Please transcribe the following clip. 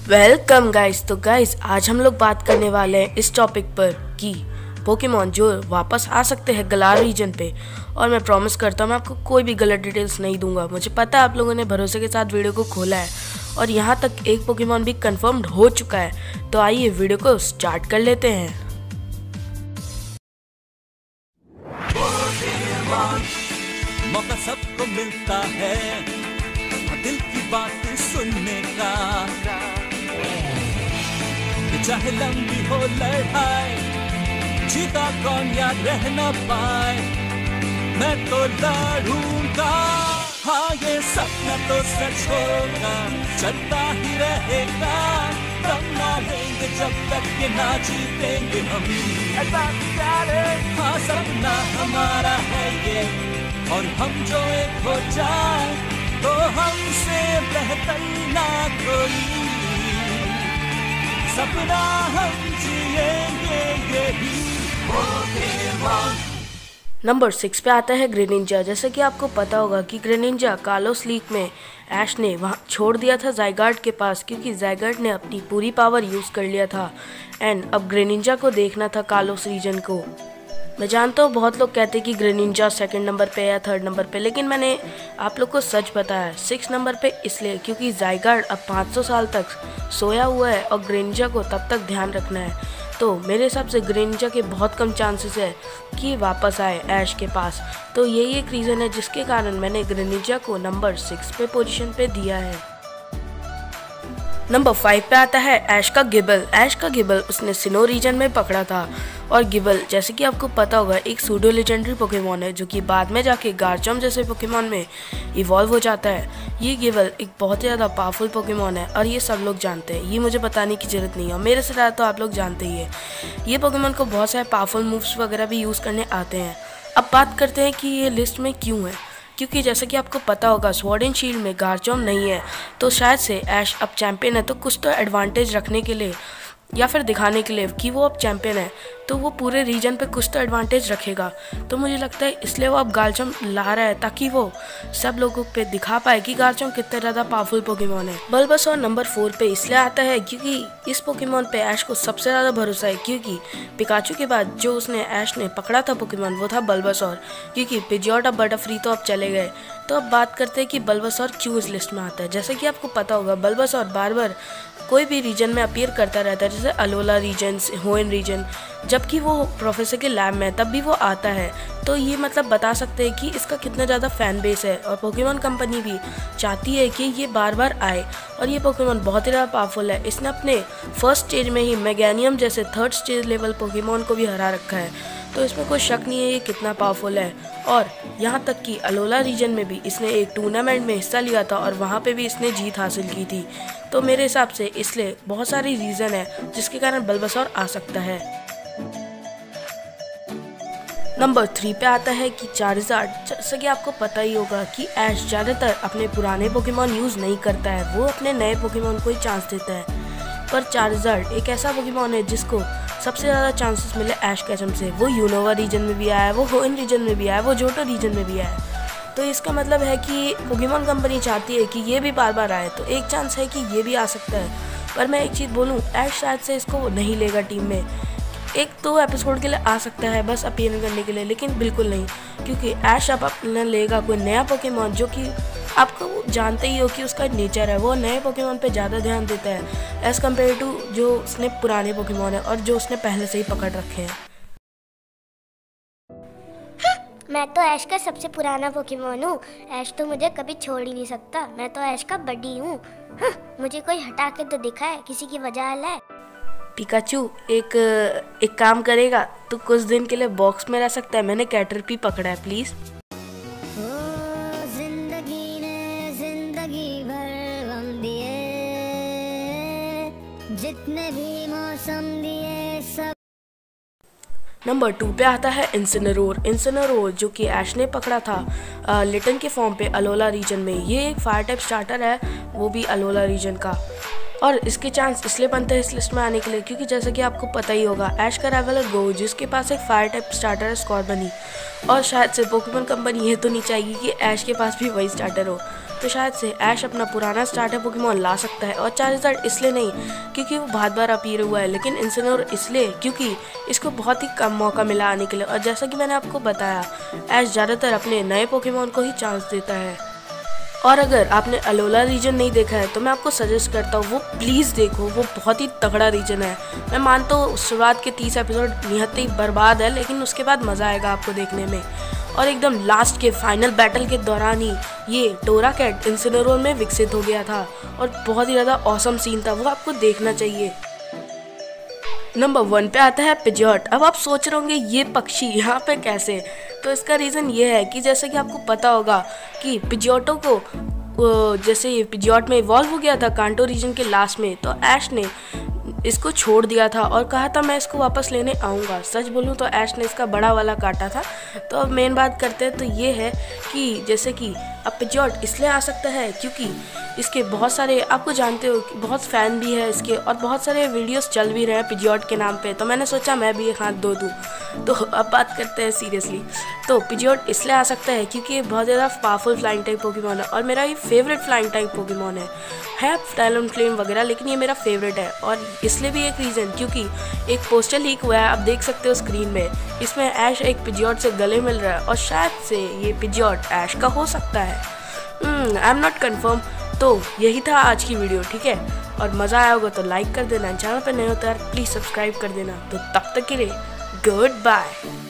Welcome guys. तो guys आज हम लोग बात करने वाले हैं इस टॉपिक पर कि पोकेमॉन जो वापस आ सकते हैं गलार रीजन पे। और मैं प्रॉमिस करता हूँ मैं आपको कोई भी गलत डिटेल्स नहीं दूंगा। मुझे पता है आप लोगों ने भरोसे के साथ वीडियो को खोला है और यहाँ तक एक पोकेमॉन भी कंफर्म्ड हो चुका है। तो आइए वीडियो को स्टार्ट कर लेते हैं। मौका सबको मिलता है दिल की बात सुनने का, चाहे लंबी हो लड़ाई, जीता कौन या रह न पाए, मैं तो लड़ूंगा। हाँ ये सपना तो सच होगा, चलता ही रहेगा, दम ना लेंगे जब तक ये ना जीतेंगे हम। हाँ सपना हमारा है ये, और हम जो एक हो जाए तो हमसे बेहतर ना कोई, सपना हम जिएंगे यही पोकेमॉन। नंबर 6 पे आता है ग्रेनिंजा। जैसे कि आपको पता होगा कि ग्रेनिंजा कालोस लीग में ऐश ने वहाँ छोड़ दिया था ज़ाइगार्ड के पास, क्योंकि ज़ाइगार्ड ने अपनी पूरी पावर यूज़ कर लिया था एंड अब ग्रेनिंजा को देखना था कालोस रीजन को। मैं जानता हूँ बहुत लोग कहते हैं कि ग्रेनिंजा सेकंड नंबर पे या थर्ड नंबर पे, लेकिन मैंने आप लोग को सच बताया 6 नंबर पे इसलिए क्योंकि ज़ाइगार्ड अब 500 साल तक सोया हुआ है और ग्रेनिंजा को तब तक ध्यान रखना है। तो मेरे हिसाब से ग्रेनिंजा के बहुत कम चांसेस है कि वापस आए ऐश के पास। तो यही एक रीज़न है जिसके कारण मैंने ग्रेनिंजा को नंबर 6 पे पोजीशन पे दिया है। नंबर 5 पे आता है ऐश का गिबल। ऐश का गिबल उसने सिनो रीजन में पकड़ा था और गिबल जैसे कि आपको पता होगा एक सूडो लेजेंडरी पोकेमॉन है जो कि बाद में जाके गार्चम्प जैसे पोकेमॉन में इवॉल्व हो जाता है। ये गिबल एक बहुत ही ज़्यादा पावरफुल पोकेमॉन है और ये सब लोग जानते हैं, ये मुझे बताने की ज़रूरत नहीं है, मेरे से ज़्यादा तो आप लोग जानते ही है। ये पोकेमॉन को बहुत सारे पावरफुल मूव्स वगैरह भी यूज़ करने आते हैं। अब बात करते हैं कि ये लिस्ट में क्यों है, क्योंकि जैसे कि आपको पता होगा स्वॉर्ड एंड शील्ड में गार्चम्प नहीं है, तो शायद से ऐश अब चैंपियन है तो कुछ तो एडवांटेज रखने के लिए या फिर दिखाने के लिए कि वो अब चैंपियन है तो वो पूरे रीजन पे कुछ तो एडवांटेज रखेगा। तो मुझे लगता है इसलिए वो अब गार्चम्प ला रहा है ताकि वो सब लोगों पे दिखा पाए कि गार्चम्प कितना ज़्यादा पावरफुल पोकेमॉन है। बल्बासौर नंबर 4 पे इसलिए आता है क्योंकि इस पोकेमॉन पे ऐश को सबसे ज़्यादा भरोसा है, क्योंकि पिकाचू के बाद जो उसने ऐश ने पकड़ा था पोकेमॉन वो था बल्बासौर, क्योंकि पिजियोट और बटरफ्री तो अब चले गए। तो अब बात करते हैं कि बल्बासौर क्यों इस लिस्ट में आता है। जैसे कि आपको पता होगा बल्बासौर बार बार कोई भी रीजन में अपीयर करता रहता है, जैसे अलोला रीजन, होइन रीजन, जबकि वो प्रोफेसर के लैब में तब भी वो आता है। तो ये मतलब बता सकते हैं कि इसका कितना ज़्यादा फैन बेस है और पोकेमॉन कंपनी भी चाहती है कि ये बार बार आए। और ये पोकेमॉन बहुत ही ज़्यादा पावरफुल है, इसने अपने फर्स्ट स्टेज में ही मेगानियम जैसे थर्ड स्टेज लेवल पोकेमॉन को भी हरा रखा है, तो इसमें कोई शक नहीं है ये कितना पावरफुल है। और यहाँ तक कि अलोला रीजन में भी इसने एक टूर्नामेंट में हिस्सा लिया था और वहाँ पे भी इसने जीत हासिल की थी। तो मेरे हिसाब से इसलिए बहुत सारी रीज़न है जिसके कारण बल्बासौर आ सकता है। नंबर 3 पे आता है कि चारिज़ार्ड। जैसे कि आपको पता ही होगा कि ऐश ज़्यादातर अपने पुराने पोकेमॉन यूज़ नहीं करता है, वो अपने नए पोकेमॉन को ही चांस देता है। पर चारिज़ार्ड एक ऐसा पोकेमॉन है जिसको सबसे ज़्यादा चांसेस मिले ऐश केचम से। वो यूनोवा रीजन में भी आया है, वो होइन रीजन में भी आया है, वो जोटो रीजन में भी आया है। तो इसका मतलब है कि पोकेमॉन कंपनी चाहती है कि ये भी बार बार आए, तो एक चांस है कि ये भी आ सकता है। पर मैं एक चीज़ बोलूँ, ऐश शायद से इसको नहीं लेगा टीम में। एक दो एपिसोड के लिए आ सकता है बस अपीयर करने के लिए, लेकिन बिल्कुल नहीं, क्योंकि ऐश अब अपना लेगा कोई नया पोकेमॉन जो कि आपको जानते ही हो कि उसका नेचर है, वो नए पोकेमॉन पे ज़्यादा ध्यान देता है एज़ कम्पेयर टू जो उसने पुराने पोकेमॉन है और जो उसने पहले से ही पकड़ रखे हैं। मैं तो ऐश का सबसे पुराना पोकेमॉन हूँ, ऐश तो मुझे कभी छोड़ ही नहीं सकता, मैं तो ऐश का बड्डी हूँ। मुझे कोई हटा के तो दिखाए, किसी की वजह है। पिकाचू एक काम करेगा तो कुछ दिन के लिए बॉक्स में रह सकता है, मैंने कैटरपी पकड़ा है, प्लीज़। जिंदगी ने जिंदगी भर गम दिए, जितने भी मौसम दिए सब। नंबर 2 पे आता है इंसिनेरोर। इंसिनेरोर जो कि ऐश ने पकड़ा था लिटन के फॉर्म पे अलोला रीजन में। ये एक फायर टाइप स्टार्टर है, वो भी अलोला रीजन का, और इसके चांस इसलिए बनते हैं इस लिस्ट में आने के लिए क्योंकि जैसे कि आपको पता ही होगा ऐश का राइवल है गो, जिसके पास एक फायर टाइप स्टार्टर है स्कॉर्बनी, और शायद से पोकेमॉन कंपनी ये तो नहीं चाहेगी कि ऐश के पास भी वही स्टार्टर हो। तो शायद से ऐश अपना पुराना स्टार्टर पोकेमॉन ला सकता है। और चार्जर्ड इसलिए नहीं क्योंकि वो बहुत बार अपीयर हुआ है, लेकिन इंसिनोर इसलिए क्योंकि इसको बहुत ही कम मौका मिला आने के लिए। और जैसा कि मैंने आपको बताया, ऐश ज़्यादातर अपने नए पोकेमॉन को ही चांस देता है। और अगर आपने अलोला रीजन नहीं देखा है तो मैं आपको सजेस्ट करता हूँ वो प्लीज़ देखो, वो बहुत ही तगड़ा रीजन है। मैं मानता हूँ शुरुआत के 30 एपिसोड निहत्ते ही बर्बाद है, लेकिन उसके बाद मज़ा आएगा आपको देखने में। और एकदम लास्ट के फाइनल बैटल के दौरान ही ये टोराकैट इंसिनोर में विकसित हो गया था और बहुत ही ज़्यादा ऑसम सीन था, वो आपको देखना चाहिए। नंबर 1 पे आता है पिजॉट। अब आप सोच रहे होंगे ये पक्षी यहाँ पे कैसे, तो इसका रीज़न ये है कि जैसे कि आपको पता होगा कि पिजॉटों को जैसे ये पिजॉट में इवॉल्व हो गया था कांटो रीजन के लास्ट में, तो ऐश ने इसको छोड़ दिया था और कहा था मैं इसको वापस लेने आऊँगा। सच बोलूँ तो ऐश ने इसका बड़ा वाला काटा था। तो अब मेन बात करते हैं तो ये है कि जैसे कि अब पिजॉट इसलिए आ सकता है क्योंकि इसके बहुत सारे, आपको जानते हो कि बहुत फ़ैन भी है इसके और बहुत सारे वीडियोस चल भी रहे हैं पिजॉट के नाम पे, तो मैंने सोचा मैं भी एक हाथ धो दूँ। तो अब बात करते हैं सीरियसली, तो पिजॉट इसलिए आ सकता है क्योंकि ये बहुत ज़्यादा पावरफुल फ्लाइंग टाइप पोकेमॉन है और मेरा ये फेवरेट फ्लाइंग टाइप पोकेमॉन है टाइलन फ्लेम वगैरह, लेकिन ये मेरा फेवरेट है। और इसलिए भी एक रीज़न क्योंकि एक पोस्टर लीक हुआ है, आप देख सकते हो स्क्रीन में, इसमें ऐश एक पिजॉट से गले मिल रहा है और शायद से ये पिजॉट ऐश का हो सकता है। I am not confirm. तो यही था आज की वीडियो, ठीक है। और मज़ा आया होगा तो लाइक कर देना, चैनल पर नए हो तो यार प्लीज़ सब्सक्राइब कर देना। तो तब तक के लिए गुड बाय।